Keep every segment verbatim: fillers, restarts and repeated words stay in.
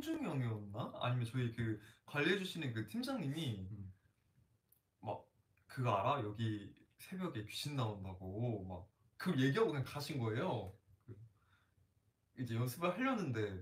홍준이 형이었나? 아니면 저희 그 관리해 주시는 그 팀장님이 음. 막 그거 알아? 여기 새벽에 귀신 나온다고 막 그걸 얘기하고 그냥 가신 거예요. 그 이제 연습을 하려는데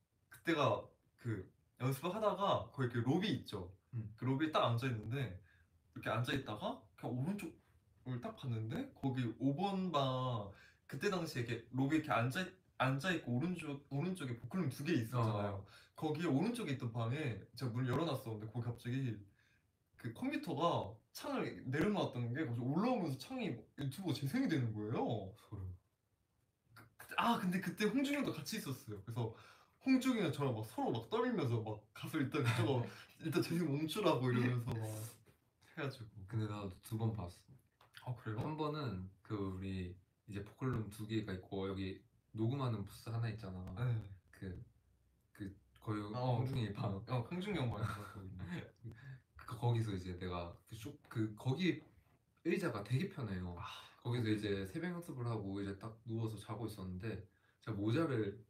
그때가 그 연습을 하다가 거기 그 로비 있죠. 음. 그 로비에 딱 앉아 있는데 이렇게 앉아 있다가 그냥 오른쪽을 딱 봤는데 거기 오 번 방 그때 당시에 이렇게 로비 이렇게 앉아 앉아 있고 오른쪽 오른쪽에 보컬룸 두 개 있었잖아요. 어. 거기에 오른쪽에 있던 방에 제가 문을 열어놨었는데 거기 갑자기 그 컴퓨터가 창을 내려놓았던 게 갑자기 올라오면서 창이 유튜브가 재생이 되는 거예요. 소름. 그- 아 근데 그때 홍준이 형도 같이 있었어요. 그래서 홍준이랑 저랑 막 서로 막 떨면서 막 가서 일단 저거 일단 재생 멈추라고 이러면서 막 해가지고. 근데 나도 두 번 봤어. 아 그래요? 한 번은 그 우리 이제 보컬룸 두 개가 있고 여기 녹음하는 부스 하나 있잖아. 네. 그, 그 거기 어, 홍중이 방. 어 홍준이 형 말인 거 그 거기서 이제 내가 그, 쇼, 그 거기 의자가 되게 편해요. 아, 거기서 이제 새벽 연습을 하고 이제 딱 누워서 자고 있었는데 제가 모자를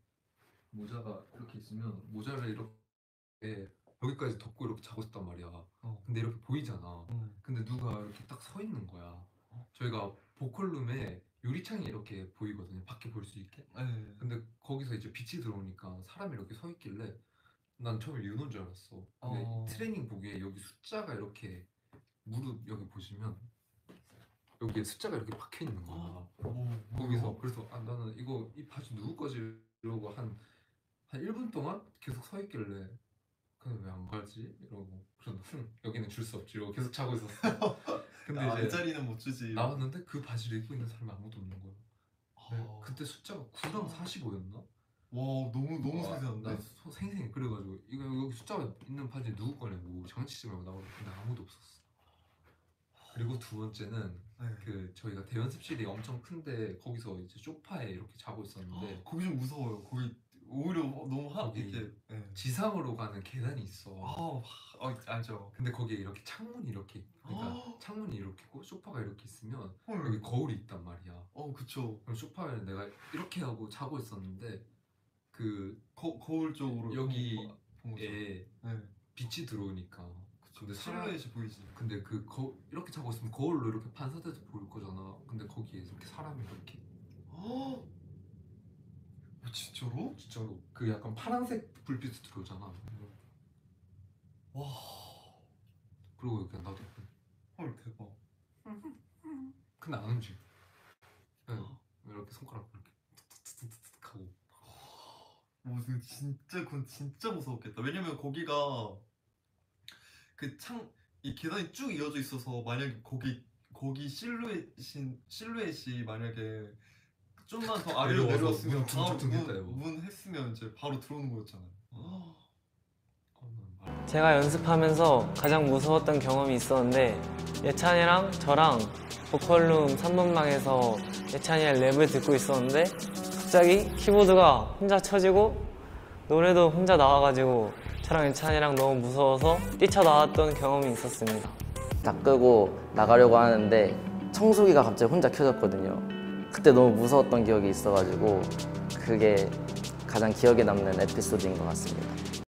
모자가 이렇게 있으면 모자를 이렇게 여기까지 덮고 이렇게 자고 있단 말이야. 어. 근데 이렇게 보이잖아. 음. 근데 누가 이렇게 딱 서 있는 거야. 저희가 보컬룸에 유리창이 이렇게 보이거든요. 밖에 볼 수 있게. 네. 근데 거기서 이제 빛이 들어오니까 사람이 이렇게 서 있길래 난 처음에 윤호인 줄 알았어. 근데 어. 트레이닝복에 여기 숫자가 이렇게 무릎 여기 보시면 여기에 숫자가 이렇게 박혀 있는 거야. 오, 거기서 뭐야? 그래서 아 나는 이거 이 바지 누구 거지? 이러고 한 한 일 분 동안 계속 서 있길래 근데 왜 안 가지? 이러고 그래서 흠 여기는 줄 수 없지 이러고 계속 자고 있었어. 근데 아, 이제 이 자리는 못 주지. 나왔는데 그 바지를 입고 있는 사람이 아무도 없는 거야. 네, 아. 그때 숫자가 구랑 사십오였나? 와 너무 너무 와, 세세한데? 나 소- 생생해. 그래가지고 이거 여기 숫자가 있는 바지 누구 거냐고 장난치지 말고 나오고 근데 아무도 없었어. 그리고 두 번째는 네. 그 저희가 대연습실이 엄청 큰데 거기서 이제 소파에 이렇게 자고 있었는데 거기 좀 무서워요. 거기 오히려 너무 하 거기 이렇게. 네. 지상으로 가는 계단이 있어. 아, 아 알죠. 근데 거기에 이렇게 창문이 이렇게 그러니까 창문이 이렇게 있고 소파가 이렇게 있으면 헐. 여기 거울이 있단 말이야. 어 그쵸. 그럼 소파에 내가 이렇게 하고 자고 있었는데 그 거 거울 쪽으로 여기에 본 거죠. 네. 빛이 들어오니까 그쵸. 근데 사람- 실루엣이 보이지. 근데 그 거, 이렇게 자고 있으면 거울로 이렇게 반사돼서 보일 거잖아. 근데 거기에 이렇게 사람이 이렇게 어? 진짜로? 진짜로 그 약간 파란색 불빛이 들어오잖아. 와. 그리고 이렇게 나도 헐 대박. 근데 안 움직여. 그냥 이렇게 손가락 이렇게 툭툭툭툭 하고. 와 근데 진짜 그건 진짜 무서웠겠다. 왜냐면 거기가 그 창 이 계단이 쭉 이어져 있어서 만약에 거기 거기 실루엣이 실루엣이 만약에 좀만 더 아래로 내려와서 내려왔으면 문 바로 퉁퉁 했다, 문, 이거. 문 했으면 이제 바로 들어오는 거였잖아요. 어, 난 말- 제가 연습하면서 가장 무서웠던 경험이 있었는데 예찬이랑 저랑 보컬룸 삼 번방에서 예찬이의 랩을 듣고 있었는데 갑자기 키보드가 혼자 쳐지고 노래도 혼자 나와가지고 저랑 예찬이랑 너무 무서워서 뛰쳐나왔던 경험이 있었습니다. 다 끄고 나가려고 하는데 청소기가 갑자기 혼자 켜졌거든요. 그때 너무 무서웠던 기억이 있어가지고 그게 가장 기억에 남는 에피소드인 것 같습니다.